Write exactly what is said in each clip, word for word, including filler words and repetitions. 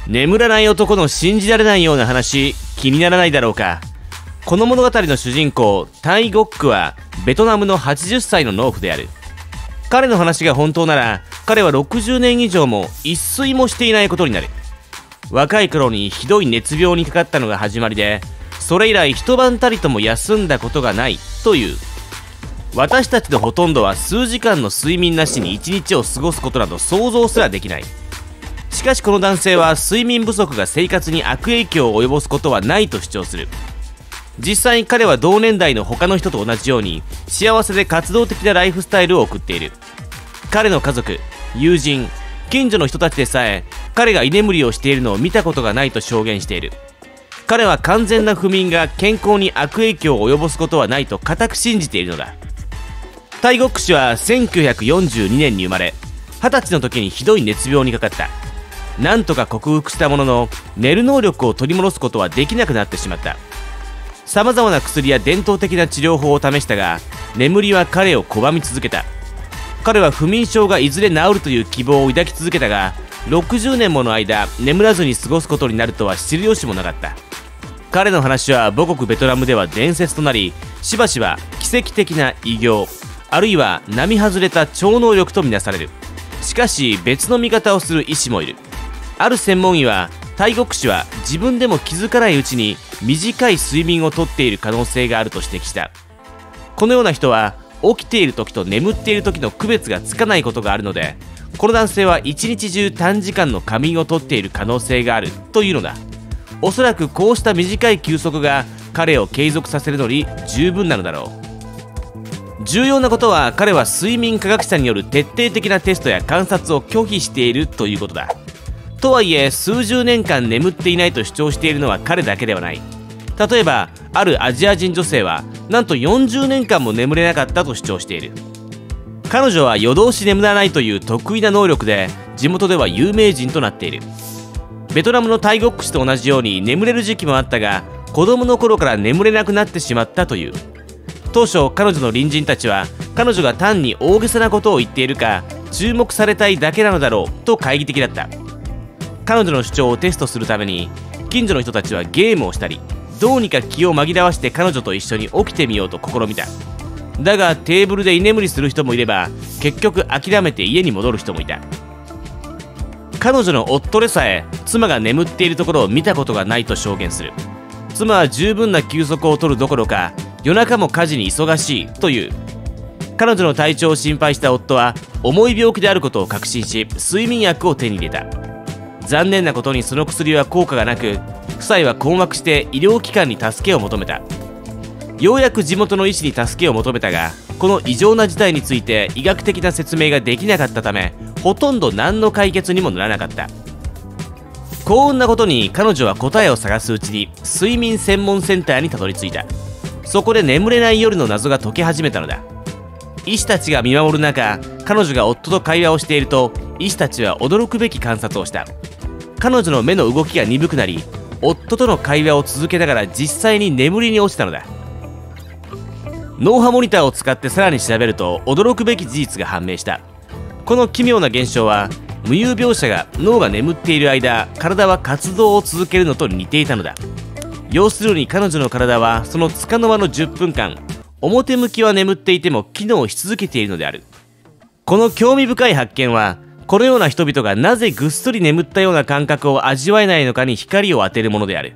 眠らない男の信じられないような話、気にならないだろうか。この物語の主人公タイ・ゴックはベトナムのはちじゅっさいの農夫である。彼の話が本当なら、彼はろくじゅうねん以上も一睡もしていないことになる。若い頃にひどい熱病にかかったのが始まりで、それ以来一晩たりとも休んだことがないという。私たちのほとんどは数時間の睡眠なしに一日を過ごすことなど想像すらできない。しかしこの男性は睡眠不足が生活に悪影響を及ぼすことはないと主張する。実際に彼は同年代の他の人と同じように幸せで活動的なライフスタイルを送っている。彼の家族、友人、近所の人たちでさえ彼が居眠りをしているのを見たことがないと証言している。彼は完全な不眠が健康に悪影響を及ぼすことはないと固く信じているのだ。タイ・ゴック氏はせんきゅうひゃくよんじゅうにねんに生まれ、はたちの時にひどい熱病にかかった。なんとか克服したものの、寝る能力を取り戻すことはできなくなってしまった。さまざまな薬や伝統的な治療法を試したが、眠りは彼を拒み続けた。彼は不眠症がいずれ治るという希望を抱き続けたが、ろくじゅうねんもの間眠らずに過ごすことになるとは知る由もなかった。彼の話は母国ベトナムでは伝説となり、しばしば奇跡的な偉業、あるいは並外れた超能力とみなされる。しかし別の見方をする医師もいる。ある専門医は、タイ・ゴック氏は自分でも気づかないうちに短い睡眠をとっている可能性があると指摘した。このような人は起きている時と眠っている時の区別がつかないことがあるので、この男性は一日中短時間の仮眠をとっている可能性があるというのだ。おそらくこうした短い休息が彼を継続させるのに十分なのだろう。重要なことは、彼は睡眠科学者による徹底的なテストや観察を拒否しているということだ。とはいえ、数十年間眠っていないと主張しているのは彼だけではない。例えば、あるアジア人女性はなんとよんじゅうねんかんも眠れなかったと主張している。彼女は夜通し眠らないという得意な能力で、地元では有名人となっている。ベトナムのタイ・ゴック氏と同じように眠れる時期もあったが、子供の頃から眠れなくなってしまったという。当初、彼女の隣人たちは彼女が単に大げさなことを言っているか、注目されたいだけなのだろうと懐疑的だった。彼女の主張をテストするために、近所の人たちはゲームをしたり、どうにか気を紛らわして彼女と一緒に起きてみようと試みた。だがテーブルで居眠りする人もいれば、結局諦めて家に戻る人もいた。彼女の夫でさえ妻が眠っているところを見たことがないと証言する。妻は十分な休息を取るどころか、夜中も家事に忙しいという。彼女の体調を心配した夫は重い病気であることを確信し、睡眠薬を手に入れた。残念なことにその薬は効果がなく、夫妻は困惑して医療機関に助けを求めた。ようやく地元の医師に助けを求めたが、この異常な事態について医学的な説明ができなかったため、ほとんど何の解決にもならなかった。幸運なことに彼女は答えを探すうちに睡眠専門センターにたどり着いた。そこで眠れない夜の謎が解け始めたのだ。医師たちが見守る中、彼女が夫と会話をしていると、医師たちは驚くべき観察をした。彼女の目の動きが鈍くなり、夫との会話を続けながら実際に眠りに落ちたのだ。脳波モニターを使ってさらに調べると、驚くべき事実が判明した。この奇妙な現象は、無有病者が脳が眠っている間、体は活動を続けるのと似ていたのだ。要するに彼女の体はその束の間のじゅっぷんかん、表向きは眠っていても機能し続けているのである。この興味深い発見は、このような人々がなぜぐっすり眠ったような感覚を味わえないのかに光を当てるものである。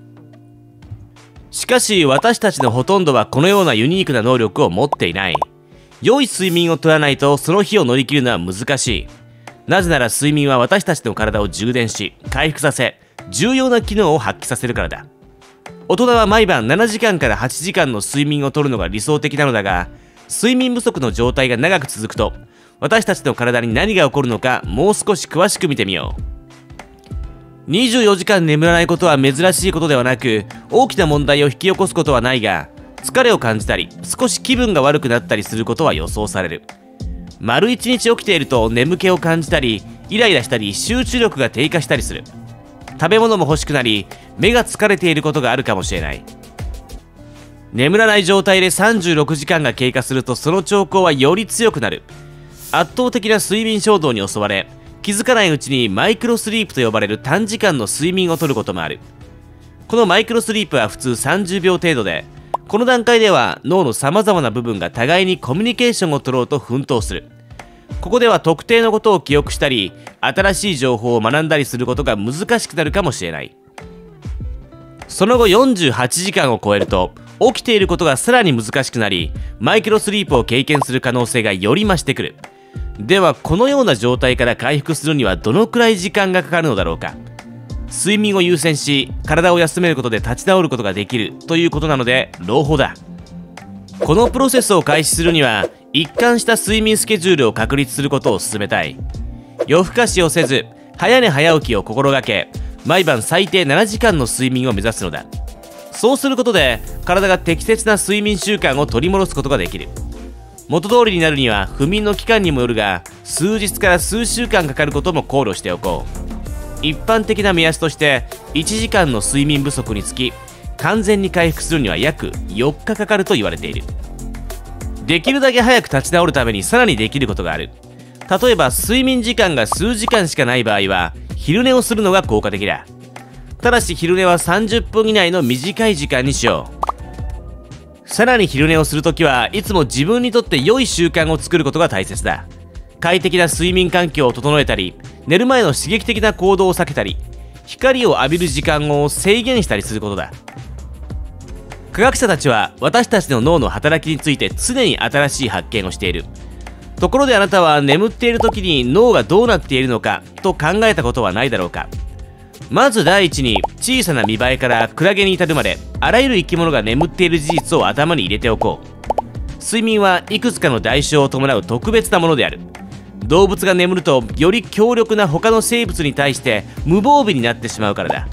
しかし私たちのほとんどはこのようなユニークな能力を持っていない。良い睡眠をとらないとその日を乗り切るのは難しい。なぜなら睡眠は私たちの体を充電し、回復させ、重要な機能を発揮させるからだ。大人は毎晩ななじかんからはちじかんの睡眠をとるのが理想的なのだが、睡眠不足の状態が長く続くと、私たちの体に何が起こるのか、もう少し詳しく見てみよう。にじゅうよじかん眠らないことは珍しいことではなく、大きな問題を引き起こすことはないが、疲れを感じたり少し気分が悪くなったりすることは予想される。丸一日起きていると眠気を感じたり、イライラしたり、集中力が低下したりする。食べ物も欲しくなり、目が疲れていることがあるかもしれない。眠らない状態でさんじゅうろくじかんが経過すると、その兆候はより強くなる。圧倒的な睡眠衝動に襲われ、 気づかないうちにマイクロスリープと呼ばれる短時間の睡眠をとることもある。このマイクロスリープは普通さんじゅうびょう程度で、この段階では脳の様々な部分が互いにコミュニケーションを取ろうと奮闘する。ここでは特定のことを記憶したり、新しい情報を学んだりすることが難しくなるかもしれない。その後よんじゅうはちじかんを超えると、起きていることがさらに難しくなり、マイクロスリープを経験する可能性がより増してくる。ではこのような状態から回復するにはどのくらい時間がかかるのだろうか。睡眠を優先し、体を休めることで立ち直ることができるということなので朗報だ。このプロセスを開始するには一貫した睡眠スケジュールを確立することを勧めたい。夜更かしをせず、早寝早起きを心がけ、毎晩最低ななじかんの睡眠を目指すのだ。そうすることで体が適切な睡眠習慣を取り戻すことができる。元通りになるには不眠の期間にもよるが、数日から数週間かかることも考慮しておこう。一般的な目安としていちじかんの睡眠不足につき、完全に回復するには約よっかかかると言われている。できるだけ早く立ち直るためにさらにできることがある。例えば睡眠時間が数時間しかない場合は昼寝をするのが効果的だ。ただし昼寝はさんじゅっぷん以内の短い時間にしよう。さらに昼寝をするときはいつも自分にとって良い習慣を作ることが大切だ。快適な睡眠環境を整えたり、寝る前の刺激的な行動を避けたり、光を浴びる時間を制限したりすることだ。科学者たちは私たちの脳の働きについて常に新しい発見をしている。ところであなたは眠っている時に脳がどうなっているのかと考えたことはないだろうか。まず第一に、小さな見栄えからクラゲに至るまであらゆる生き物が眠っている事実を頭に入れておこう。睡眠はいくつかの代償を伴う特別なものである。動物が眠るとより強力な他の生物に対して無防備になってしまうからだ。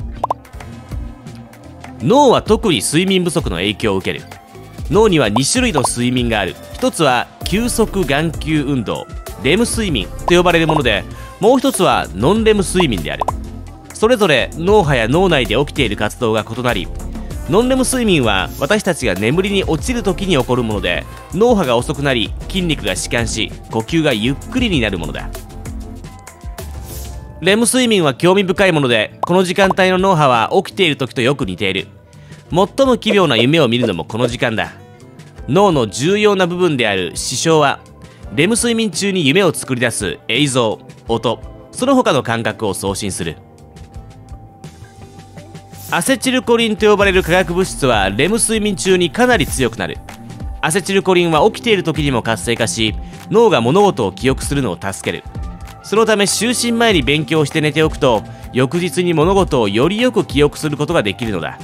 脳は特に睡眠不足の影響を受ける。脳にはにしゅるいの睡眠がある。一つは休息眼球運動、レム睡眠と呼ばれるもので、もう一つはノンレム睡眠である。それぞれ脳波や脳内で起きている活動が異なり、ノンレム睡眠は私たちが眠りに落ちる時に起こるもので、脳波が遅くなり筋肉が弛緩し呼吸がゆっくりになるものだ。レム睡眠は興味深いもので、この時間帯の脳波は起きている時とよく似ている。最も奇妙な夢を見るのもこの時間だ。脳の重要な部分である視床はレム睡眠中に夢を作り出す映像、音、その他の感覚を送信する。アセチルコリンと呼ばれる化学物質はレム睡眠中にかなり強くなる。アセチルコリンは起きている時にも活性化し、脳が物事を記憶するのを助ける。そのため就寝前に勉強して寝ておくと、翌日に物事をよりよく記憶することができるのだ。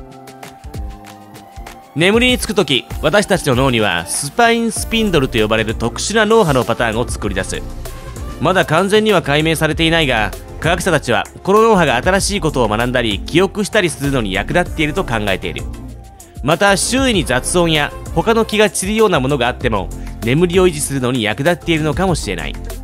眠りにつく時、私たちの脳にはスパインスピンドルと呼ばれる特殊な脳波のパターンを作り出す。まだ完全には解明されていないが、科学者たちはこの脳波が新しいことを学んだり記憶したりするのに役立っていると考えている。また周囲に雑音や他の気が散るようなものがあっても眠りを維持するのに役立っているのかもしれない。